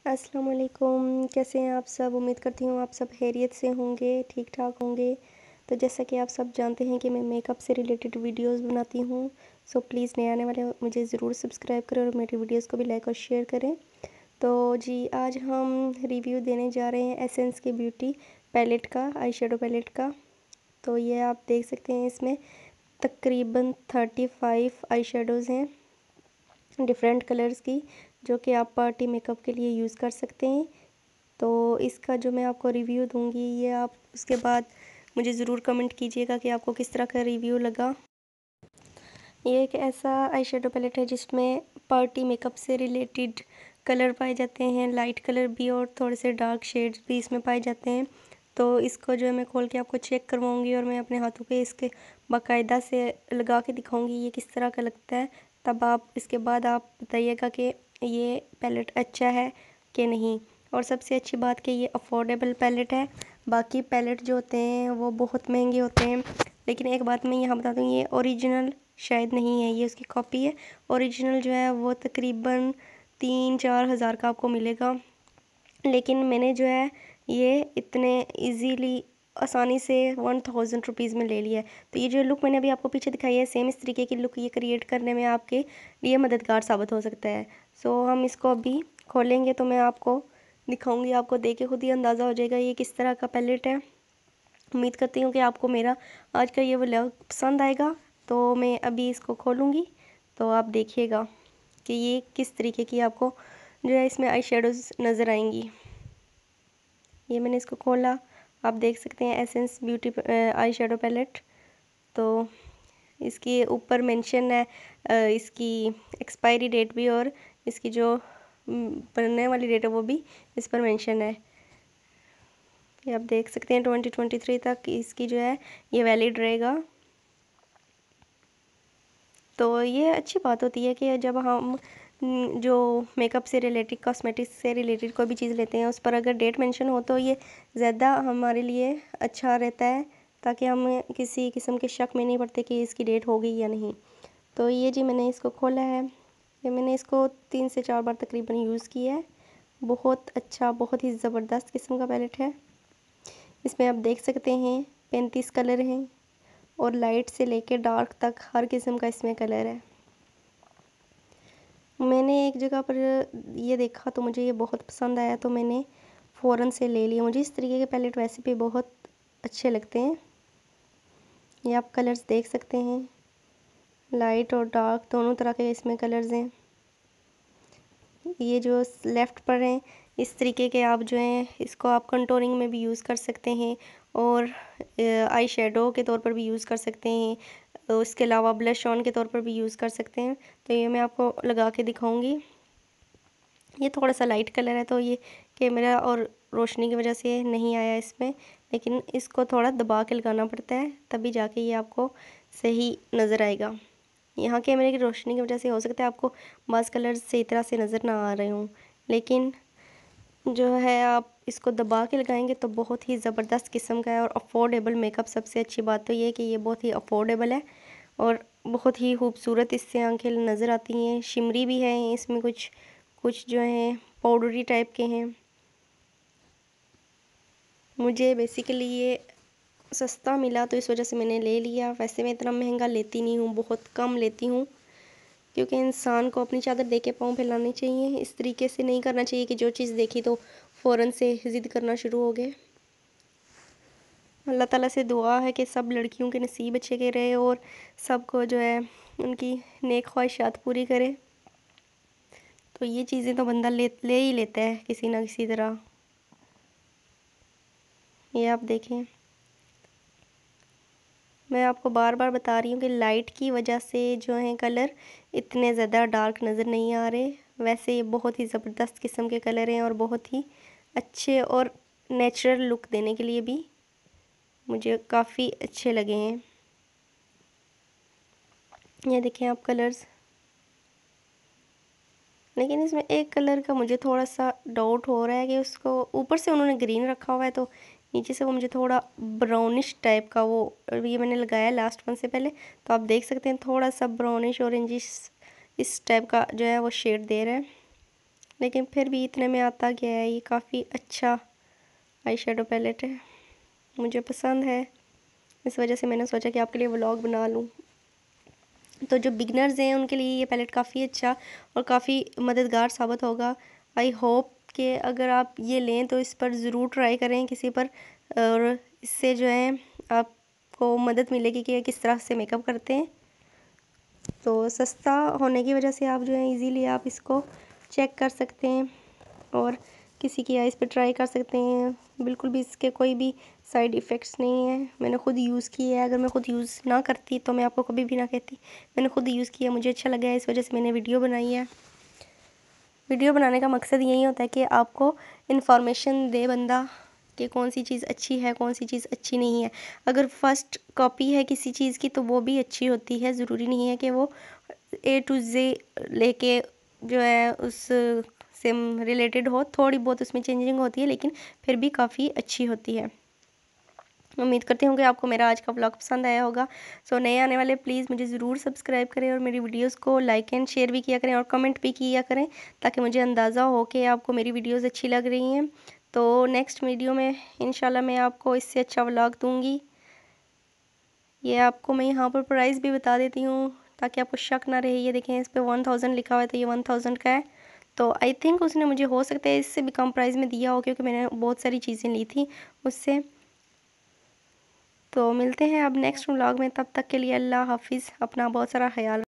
अस्सलाम वालेकुम। कैसे हैं आप सब? उम्मीद करती हूँ आप सब खैरियत से होंगे, ठीक ठाक होंगे। तो जैसा कि आप सब जानते हैं कि मैं मेकअप से रिलेटेड वीडियोस बनाती हूँ। सो प्लीज़ नए आने वाले मुझे ज़रूर सब्सक्राइब करें और मेरी वीडियोस को भी लाइक और शेयर करें। तो जी, आज हम रिव्यू देने जा रहे हैं एसेंस की ब्यूटी पैलेट का, आई शेडो पैलेट का। तो ये आप देख सकते हैं, इसमें तकरीबन 35 आई शेडोज़ हैं डिफरेंट कलर्स की, जो कि आप पार्टी मेकअप के लिए यूज़ कर सकते हैं। तो इसका जो मैं आपको रिव्यू दूंगी, ये आप उसके बाद मुझे ज़रूर कमेंट कीजिएगा कि आपको किस तरह का रिव्यू लगा। ये एक ऐसा आई शेडो पैलेट है जिसमें पार्टी मेकअप से रिलेटेड कलर पाए जाते हैं, लाइट कलर भी और थोड़े से डार्क शेड्स भी इसमें पाए जाते हैं। तो इसको जो है मैं खोल के आपको चेक करवाऊंगी और मैं अपने हाथों पे इसके बाकायदा से लगा के दिखाऊंगी ये किस तरह का लगता है। तब आप इसके बाद आप बताइएगा कि ये पैलेट अच्छा है कि नहीं। और सबसे अच्छी बात कि ये अफोर्डेबल पैलेट है। बाकी पैलेट जो होते हैं वो बहुत महंगे होते हैं, लेकिन एक बात मैं यहाँ बता दूँ, ये ओरिजिनल शायद नहीं है, ये उसकी कॉपी है। ओरिजिनल जो है वो तकरीबन 3-4 हज़ार का आपको मिलेगा, लेकिन मैंने जो है ये इतने इजीली आसानी से 1000 रुपीज़ में ले लिया है। तो ये जो लुक मैंने अभी आपको पीछे दिखाई है, सेम इस तरीके की लुक ये क्रिएट करने में आपके लिए मददगार साबित हो सकता है। सो हम इसको अभी खोलेंगे तो मैं आपको दिखाऊंगी, आपको देख के खुद ही अंदाज़ा हो जाएगा ये किस तरह का पैलेट है। उम्मीद करती हूँ कि आपको मेरा आज का ये व्लॉग पसंद आएगा। तो मैं अभी इसको खोलूँगी तो आप देखिएगा कि ये किस तरीके की आपको जो है इसमें आई शेडोज़ नज़र आएंगी। ये मैंने इसको खोला, आप देख सकते हैं Essence beauty eye shadow palette. तो इसके ऊपर मेंशन है इसकी एक्सपायरी डेट भी, और इसकी जो बनने वाली डेट है वो भी इस पर मेंशन है। ये आप देख सकते हैं 2023 तक इसकी जो है ये वैलिड रहेगा। तो ये अच्छी बात होती है कि जब हम जो मेकअप से रिलेटेड, कॉस्मेटिक्स से रिलेटेड कोई भी चीज़ लेते हैं उस पर अगर डेट मेंशन हो तो ये ज़्यादा हमारे लिए अच्छा रहता है, ताकि हम किसी किस्म के शक में नहीं पड़ते कि इसकी डेट हो गई या नहीं। तो ये जी मैंने इसको खोला है, ये मैंने इसको 3 से 4 बार तकरीबन यूज़ किया है। बहुत अच्छा, बहुत ही ज़बरदस्त किस्म का पैलेट है। इसमें आप देख सकते हैं 35 कलर हैं और लाइट से लेकर डार्क तक हर किस्म का इसमें कलर है। मैंने एक जगह पर ये देखा तो मुझे ये बहुत पसंद आया, तो मैंने फ़ौरन से ले लिया। मुझे इस तरीके के पैलेट वैसे भी बहुत अच्छे लगते हैं। ये आप कलर्स देख सकते हैं, लाइट और डार्क दोनों तरह के इसमें कलर्स हैं। ये जो लेफ़्ट पर हैं इस तरीके के आप जो हैं इसको आप कंटूरिंग में भी यूज़ कर सकते हैं और आई शेडो के तौर पर भी यूज़ कर सकते हैं। तो इसके अलावा ब्लश ऑन के तौर पर भी यूज़ कर सकते हैं। तो ये मैं आपको लगा के दिखाऊंगी। ये थोड़ा सा लाइट कलर है तो ये कैमरा और रोशनी की वजह से नहीं आया इसमें, लेकिन इसको थोड़ा दबा के लगाना पड़ता है तभी जाके ये आपको सही नज़र आएगा। यहाँ कैमरे की रोशनी की वजह से हो सकता है आपको बाज़ कलर सही तरह से नज़र ना आ रहे हों, लेकिन जो है आप इसको दबा के लगाएंगे तो बहुत ही ज़बरदस्त किस्म का है और अफोर्डेबल मेकअप। सबसे अच्छी बात तो ये है कि ये बहुत ही अफोर्डेबल है और बहुत ही खूबसूरत इससे आंखें नज़र आती हैं। शिमरी भी है इसमें, कुछ कुछ जो हैं पाउडरी टाइप के हैं। मुझे बेसिकली ये सस्ता मिला तो इस वजह से मैंने ले लिया। वैसे मैं इतना महंगा लेती नहीं हूँ, बहुत कम लेती हूँ, क्योंकि इंसान को अपनी चादर दे के पाँव फैलाने चाहिए। इस तरीके से नहीं करना चाहिए कि जो चीज़ देखी तो फ़ौरन से ज़िद करना शुरू हो गए। अल्लाह ताला से दुआ है कि सब लड़कियों के नसीब अच्छे के रहे और सबको जो है उनकी नेक ख्वाहिशात पूरी करे। तो ये चीज़ें तो बंदा ले ही लेता है किसी ना किसी तरह। ये आप देखें, मैं आपको बार बार बता रही हूँ कि लाइट की वजह से जो है कलर इतने ज़्यादा डार्क नज़र नहीं आ रहे। वैसे ये बहुत ही ज़बरदस्त किस्म के कलर हैं और बहुत ही अच्छे और नेचुरल लुक देने के लिए भी मुझे काफ़ी अच्छे लगे हैं। ये देखें आप कलर्स, लेकिन इसमें एक कलर का मुझे थोड़ा सा डाउट हो रहा है कि उसको ऊपर से उन्होंने ग्रीन रखा हुआ है तो नीचे से वो मुझे थोड़ा ब्राउनिश टाइप का, वो ये मैंने लगाया लास्ट वन से पहले, तो आप देख सकते हैं थोड़ा सा ब्राउनिश ऑरेंजिश इस टाइप का जो है वो शेड दे रहा है। लेकिन फिर भी इतने में आता गया है। ये काफ़ी अच्छा आई शेडो पैलेट है, मुझे पसंद है, इस वजह से मैंने सोचा कि आपके लिए व्लॉग बना लूँ। तो जो बिगनर्स हैं उनके लिए ये पैलेट काफ़ी अच्छा और काफ़ी मददगार साबित होगा। आई होप कि अगर आप ये लें तो इस पर ज़रूर ट्राई करें किसी पर, और इससे जो है आपको मदद मिलेगी कि किस तरह से मेकअप करते हैं। तो सस्ता होने की वजह से आप जो है इजीली आप इसको चेक कर सकते हैं और किसी की आइज़ पे ट्राई कर सकते हैं। बिल्कुल भी इसके कोई भी साइड इफ़ेक्ट्स नहीं है। मैंने खुद यूज़ की है, अगर मैं खुद यूज़ ना करती तो मैं आपको कभी भी ना कहती। मैंने खुद यूज़ किया, मुझे अच्छा लगा है, इस वजह से मैंने वीडियो बनाई है। वीडियो बनाने का मकसद यही होता है कि आपको इन्फॉर्मेशन दे बंदा कि कौन सी चीज़ अच्छी है, कौन सी चीज़ अच्छी नहीं है। अगर फर्स्ट कॉपी है किसी चीज़ की तो वो भी अच्छी होती है, ज़रूरी नहीं है कि वो A to Z लेके जो है उस से रिलेटेड हो। थोड़ी बहुत उसमें चेंजिंग होती है लेकिन फिर भी काफ़ी अच्छी होती है। उम्मीद करती हूँ कि आपको मेरा आज का व्लॉग पसंद आया होगा। सो नए आने वाले प्लीज़ मुझे ज़रूर सब्सक्राइब करें और मेरी वीडियोस को लाइक एंड शेयर भी किया करें और कमेंट भी किया करें, ताकि मुझे अंदाज़ा हो कि आपको मेरी वीडियोस अच्छी लग रही हैं। तो नेक्स्ट वीडियो में इंशाल्लाह मैं आपको इससे अच्छा व्लॉग दूँगी। ये आपको मैं यहाँ पर प्राइस भी बता देती हूँ ताकि आपको शक ना रहे। ये देखें, इस पर 1000 लिखा हुआ है, तो ये 1000 का है। तो आई थिंक उसने मुझे हो सकता है इससे भी कम प्राइस में दिया हो, क्योंकि मैंने बहुत सारी चीज़ें ली थी उससे। तो मिलते हैं अब नेक्स्ट व्लॉग में, तब तक के लिए अल्लाह हाफिज़, अपना बहुत सारा ख्याल